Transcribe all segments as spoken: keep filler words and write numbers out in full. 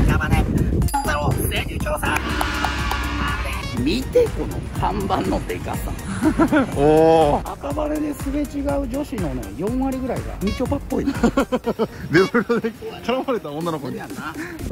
赤羽ゼロ潜入調査。見てこの看板のでかさ。 おお。 赤羽ですれ違う女子のねよんわりぐらいがみちょぱっぽい。 ベロベロで絡まれた女の子に。 やんな。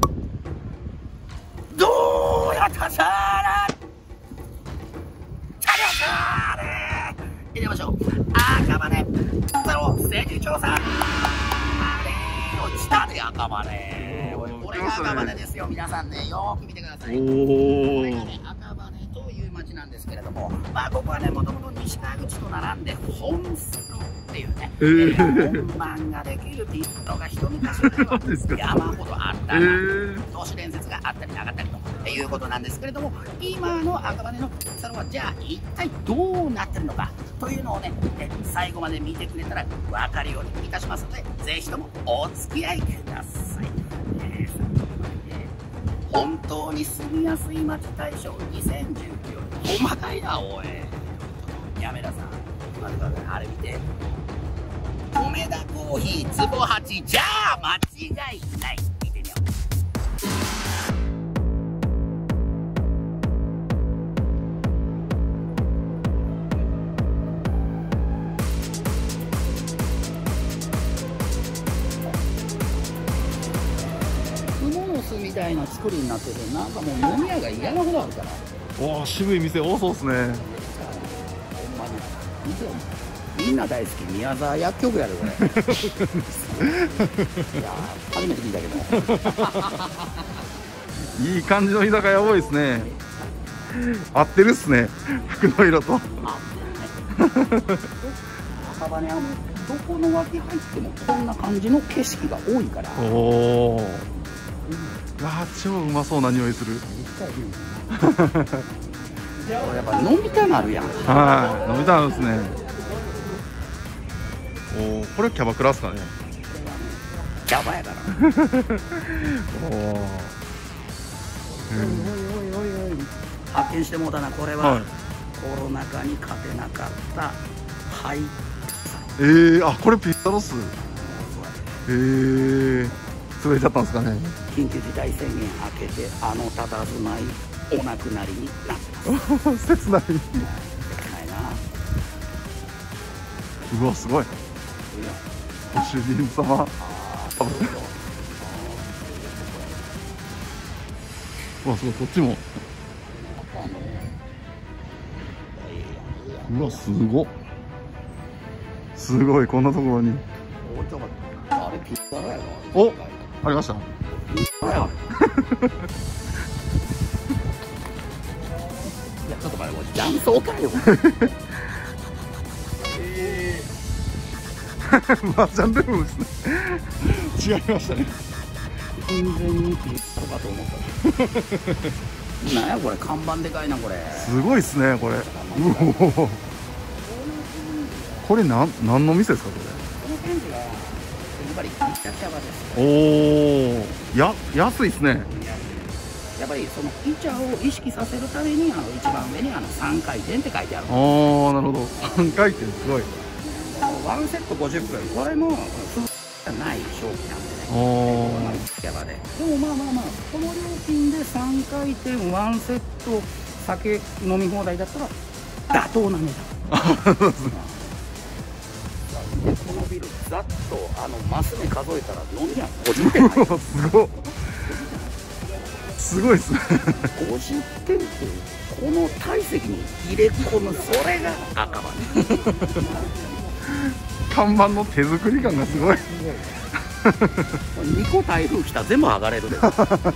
どうやったさーな。チャリオさーね。入れましょう。赤羽ゼロ潜入調査。落ちたで赤羽。これが赤羽ですよ。皆さんねよーく見てください。これがね赤羽という町なんですけれども、まあここはねもともと西川口と並んで本栖っていうね、えー、本番ができるっていうのが一昔前は山ほどあったな、えー、都市伝説があったりなかったりということなんですけれども、今の赤羽のサロンはじゃあ一体どうなってるのかというのをね最後まで見てくれたら分かるようにいたしますので、ぜひともお付き合いください。えー本当に住みやすい街大賞にせんじゅうきゅう、細かいなおい。やめなさん、あれ見て、米田コーヒーつぼはちじゃあ間違いない。見てみよう。みたいな作りになってて、なんかもう飲み屋が嫌なほどあるから。 おお、渋い店多そうですね。ほんまに見てよ、みんな大好き宮沢薬局やるこれ。いや初めて聞いたけど。 いい感じの居酒屋多いですね。合ってるっすね、服の色と。 赤羽はもうどこの脇入ってもこんな感じの景色が多いから。 おお。わあ、超うまそうな匂いする。 やっぱ飲みたなるやん。 はい、飲みたなるですね。おお、これキャバクラっすかね。 キャバやから。 おお。 発見してもうたな、これは、はい、コロナ禍に勝てなかったハイ。 ええー、あ、これピッツァロス。ええー。潰れちゃったんですかね。 緊急事態宣言明けてあの佇まいお亡くなりになってます。 切ない。切ないな。 うわ、すごい。ご主人様。うわ、すごい、こっちも。うわ、すごっ。すごい、こんなところに。 あれピッツァやろ。 お、ありました。 いや、ちょっと待って、もう雀荘かよ。 ええ。マージャンルームですね。違いましたね。 完全にピッツァかと思った。なんやこれ、看板でかいなこれ。 すごいっすねこれ。うお。これなん、何の店ですかこれ。 この感じが。 おお、や、安いですね。 やっぱりそのイチャを意識させるためにあの一番上にあのさんかいてんって書いてある。 ああ、なるほど。さんかいてんすごい。 ワンセットごじゅっぷん、これも普通じゃない商品なんでね。 ああ、やばで。でもまあまあまあ、この料金でさんかいてんワンセット酒飲み放題だったら妥当な値段。でこのビルざっとあのマス目数えたら飲み屋ごじゅってん入る。 すごいすごいっすね。 ごじゅってんってこの体積に入れ込む、それが赤羽。 看板の手作り感がすごい。 にこ台風来たら全部剥がれるで。おい、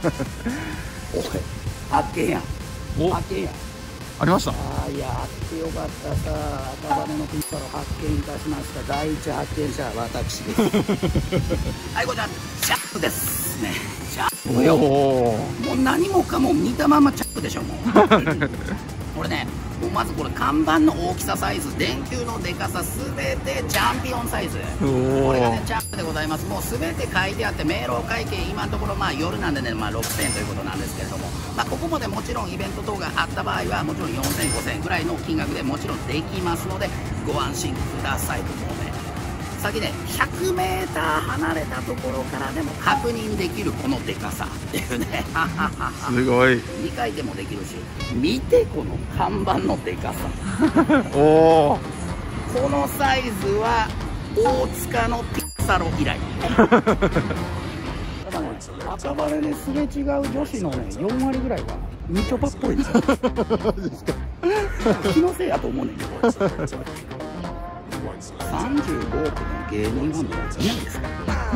発見や発見や。 ありました。 ああ、いや、あってよかったさ。赤羽のピッツァを発見いたしました。第一発見者は私です。はい、こちらチャップですね。チャップよ。もう何もかも見たままチャップでしょもう。これね、もうまずこれ看板の大きさ、サイズ、電球のでかさ、すべてチャンピオンサイズ。これがねチャップでございます。もうすべて書いてあって、明朗会計今のところまあ夜なんでね、まあろくせんということなんですけれども、まあここまでもちろんイベント等があった場合はもちろんよんせんごせんぐらいの金額でもちろんできますのでご安心ください。もうね、 先ね ひゃくメーター 離れたところからでも確認できるこのでかさっていうねすごい。 にかいでもできるし、見てこの看板のでかさおお。 このサイズは大塚のピッサロ以来ただね、赤羽ですれ違う女子のねよんわりぐらいはみちょぱっぽいんですよ気のせいやと思うねんけどさんじゅうごおくの芸人ファンのやついないですか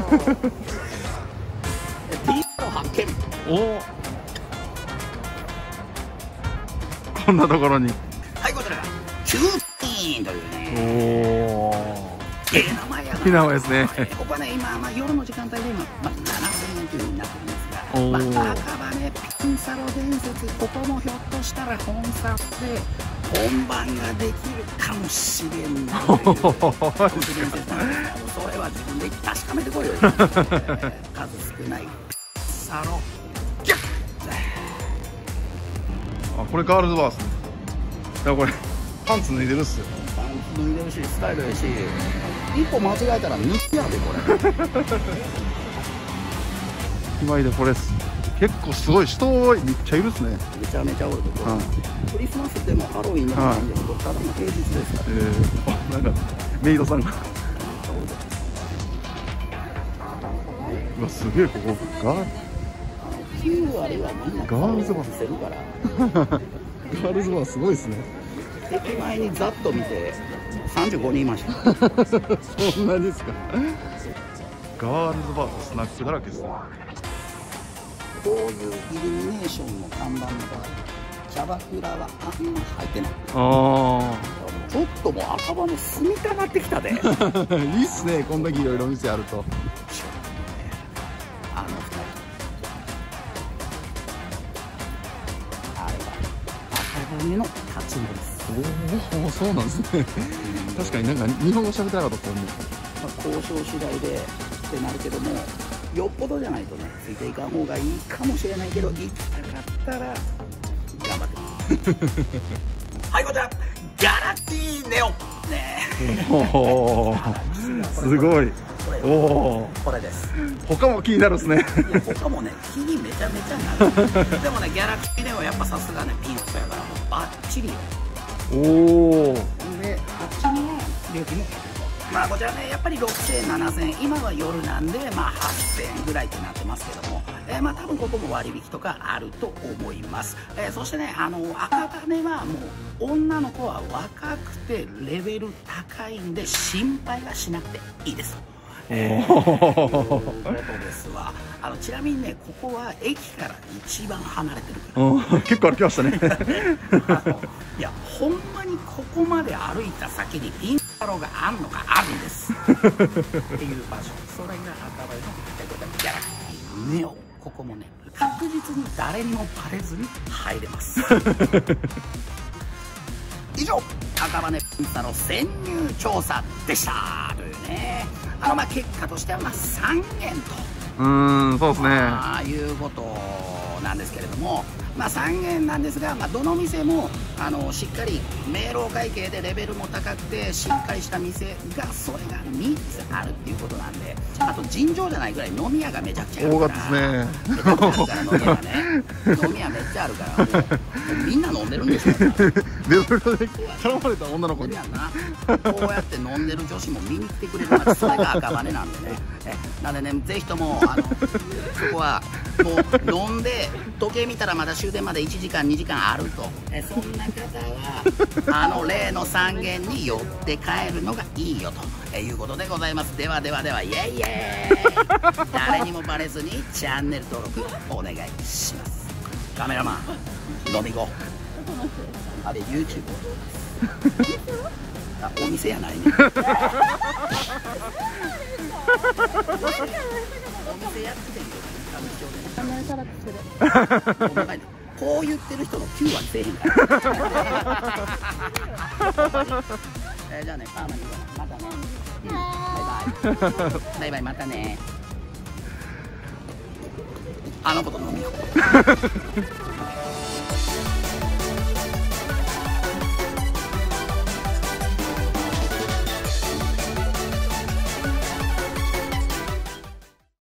ピッサロ発見。 おお。こんなところに。 はい、こちらがキューピーンというね、 おお。 ええ名前やな。 いい名前ですね。 ここはね、今、まあ、夜の時間帯で今、まあ、ななせんえんというふうになってるんですが、 おーまあ、赤羽ピンサロ伝説、ここもひょっとしたら本サロで本番ができるかもしれんないという都市伝説なんですけど、それは自分で確かめてこいよ、えー数少ないサロギャッ。 あ、これガールズバーっすね。いや、これパンツ脱いでるっすよ。 パンツ脱いでるし、スタイルやし、一歩間違えたら抜きやでこれ今井でこれっす。結構すごい人めっちゃいるっすね。 めちゃめちゃおるところ、 はい、 クリスマスでもハロウィンでもないんですけど、ただの平日ですから、 えー、あ、なんかメイドさんがうわ、すげえ。ここガーきゅうわりはみんなガールズバー見せるからガールズバーすごいっすね。 駅前にざっと見てさんじゅうごにんいましたそんなですか。ガールズバーとスナックだらけですね。 こういうイルミネーションの看板の場合、キャバクラはあんま入ってない。 あちょっともう赤羽住みたがってきたであいいっすね、こんだけいろいろ店あると。 あのふたり、あれは赤羽の立ち盛りです。 おお、そうなんですね。確かになんか日本語喋ってなかったですもんね。 まあ、交渉次第でってなるけども、よっぽどじゃないとねついていかん方がいいかもしれないけど、行きたかったら頑張ってはい、こちらギャラクシーネオねおお、すごい。 これおお、 これです。 他も気になるっすね。 いや他もね気にめちゃめちゃなるでもねギャラクシーネオやっぱさすがねピンクやからもうバッチリよ。 おお。 であっちには料金もまあこちらねやっぱりろくせんえんななせんえん、今は夜なんでまあはっせんえんぐらいってなってますけども、えー、まあ多分ここも割引とかあると思います。えー、そしてねあの赤羽はもう女の子は若くてレベル高いんで心配はしなくていいです。えー、ということですわ。あのちなみにねここは駅から一番離れてるから結構歩きましたねいやほんまにここまで歩いた先にピンサロがあんのかあるんですっていう場所、それが赤羽のギャラクシーネオ。ここもね確実に誰にもバレずに入れます以上赤羽ピンサロ潜入調査でしたというね、あのまあ結果としてはまあさんげんとうーん、そうですね。 ああいうことなんですけれども、まあさんげんなんですが、まあ、どの店もあのしっかり明朗会計でレベルも高くてしっかりした店がそれがみっつあるっていうことなんで、あと尋常じゃないぐらい飲み屋がめちゃくちゃあるから、 多かったですね。 めちゃくちゃあるから飲み屋がね飲み屋めっちゃあるからもうもうみんな飲んでるんでしょベロベロで絡まれた女の子に。 やんなこうやって飲んでる女子も見に来てくれるのがそれが赤羽なんでねえなんでねぜひともあのそこはもう飲んで時計見たらまだ終電までいちじかんにじかんあると、えそんな方はあの例のさんげんに寄って帰るのがいいよとえいうことでございます。ではではではイエイイエーイ誰にもバレずにチャンネル登録お願いします。カメラマン飲み後あれ YouTube あお店やないねお店やっててんけど名前からする。 こう言ってる人のきゅうわりせえへんからえー、じゃあねパーマにまたね、うん、バイバイバイバイまたねあの子と飲みよう